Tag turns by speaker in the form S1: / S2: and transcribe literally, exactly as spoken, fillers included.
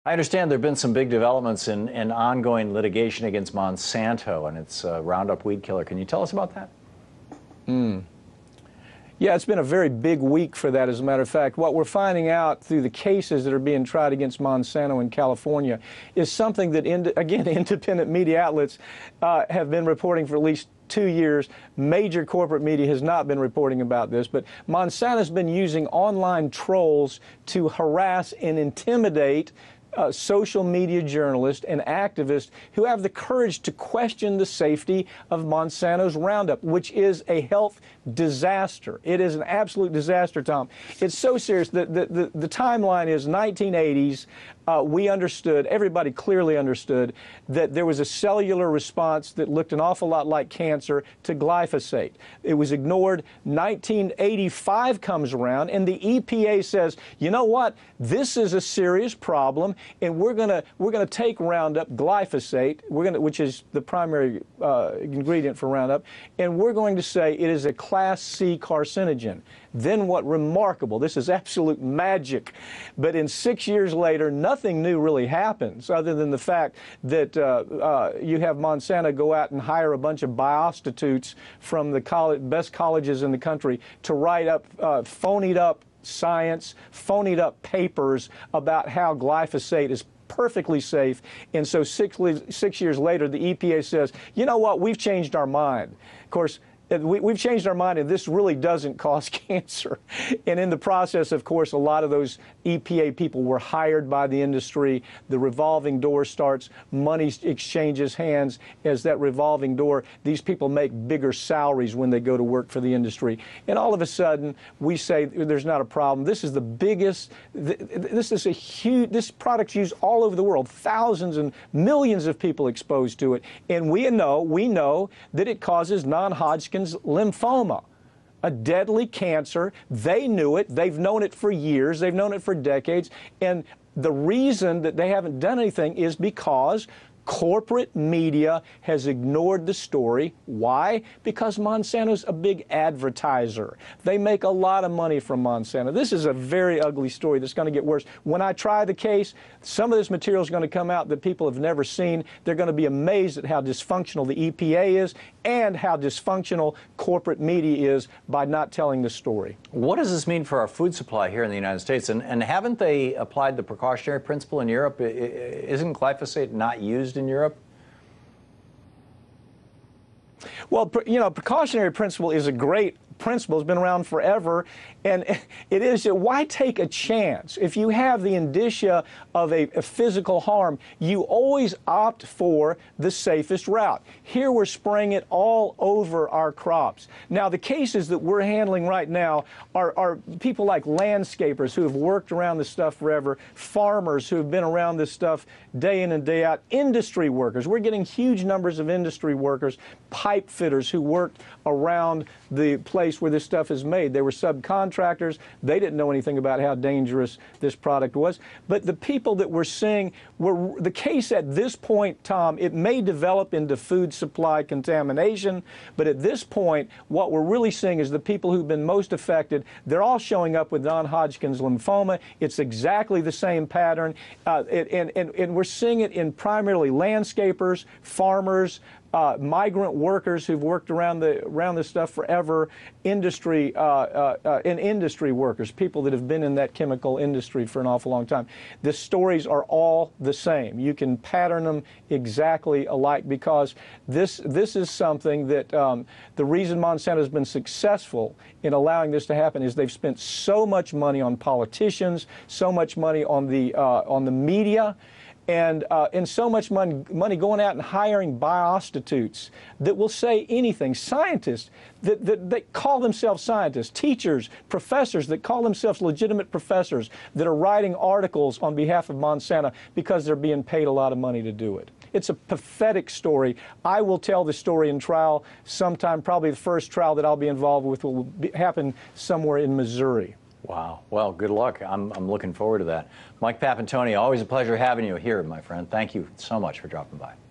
S1: I understand there have been some big developments in, in ongoing litigation against Monsanto and its uh, Roundup weed killer. Can you tell us about that?
S2: Mm. Yeah, it's been a very big week for that, as a matter of fact. What we're finding out through the cases that are being tried against Monsanto in California is something that, ind again, independent media outlets uh, have been reporting for at least two years. Major corporate media has not been reporting about this, but Monsanto's been using online trolls to harass and intimidate Uh, social media journalists and activists who have the courage to question the safety of Monsanto's Roundup, which is a health disaster. It is an absolute disaster, Tom. It's so serious that the, the, the timeline is nineteen eighties. Uh, we understood, everybody clearly understood, that there was a cellular response that looked an awful lot like cancer to glyphosate. It was ignored. nineteen eighty-five comes around, and the E P A says, you know what? This is a serious problem, and we're gonna we're gonna take Roundup, glyphosate, we're gonna, which is the primary uh, ingredient for Roundup, and we're going to say it is a Class C carcinogen. Then what remarkable, this is absolute magic, but in six years later, nothing new really happens other than the fact that uh, uh, you have Monsanto go out and hire a bunch of biostitutes from the college, best colleges in the country to write up, uh, phonied up science, phonied up papers about how glyphosate is perfectly safe. And so six, six years later, the E P A says, you know what, we've changed our mind. Of course, We, we've changed our mind, and this really doesn't cause cancer. And in the process, of course, a lot of those E P A people were hired by the industry. The revolving door starts. Money exchanges hands as that revolving door. These people make bigger salaries when they go to work for the industry. And all of a sudden, we say there's not a problem. This is the biggest, this is a huge, this product's used all over the world. Thousands and millions of people exposed to it. And we know, we know that it causes non-Hodgkin lymphoma, a deadly cancer. They knew it. They've known it for years. They've known it for decades. And the reason that they haven't done anything is because corporate media has ignored the story. Why? Because Monsanto's a big advertiser. They make a lot of money from Monsanto. This is a very ugly story that's going to get worse. When I try the case, some of this material is going to come out that people have never seen. They're going to be amazed at how dysfunctional the E P A is and how dysfunctional corporate media is by not telling the story.
S1: What does this mean for our food supply here in the United States? And, and haven't they applied the precautionary principle in Europe? Isn't glyphosate not used in Europe?
S2: Well, you know, precautionary principle is a great principle. It's been around forever, and it is, why take a chance? If you have the indicia of a, a physical harm, you always opt for the safest route. Here we're spraying it all over our crops. Now, the cases that we're handling right now are, are people like landscapers who have worked around this stuff forever, farmers who have been around this stuff day in and day out, industry workers. We're getting huge numbers of industry workers, pipe fitters who worked around the place where this stuff is made. They were subcontractors. They didn't know anything about how dangerous this product was. But the people that we're seeing, were the case at this point, Tom, it may develop into food supply contamination, but at this point, what we're really seeing is the people who've been most affected, they're all showing up with non-Hodgkin's lymphoma. It's exactly the same pattern, uh, and, and, and we're seeing it in primarily landscapers, farmers, Uh, migrant workers who've worked around the around this stuff forever, industry uh, uh, uh, and industry workers, people that have been in that chemical industry for an awful long time. The stories are all the same. You can pattern them exactly alike because this this is something that um, the reason Monsanto has been successful in allowing this to happen is they've spent so much money on politicians, so much money on the uh, on the media. And, uh, and so much money, money going out and hiring biostitutes that will say anything. Scientists that, that, that call themselves scientists, teachers, professors that call themselves legitimate professors that are writing articles on behalf of Monsanto because they're being paid a lot of money to do it. It's a pathetic story. I will tell the story in trial sometime. Probably the first trial that I'll be involved with will be, happen somewhere in Missouri.
S1: Wow. Well, good luck. I'm, I'm looking forward to that. Mike Papantonio, always a pleasure having you here, my friend. Thank you so much for dropping by.